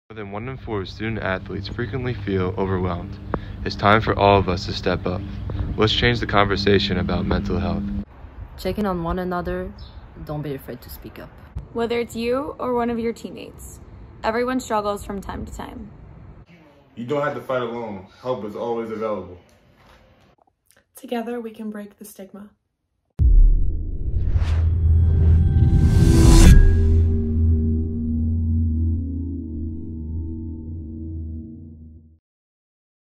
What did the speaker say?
More than 1 in 4 student athletes frequently feel overwhelmed. It's time for all of us to step up. Let's change the conversation about mental health. Check in on one another. Don't be afraid to speak up. Whether it's you or one of your teammates, everyone struggles from time to time. You don't have to fight alone. Help is always available. Together we can break the stigma.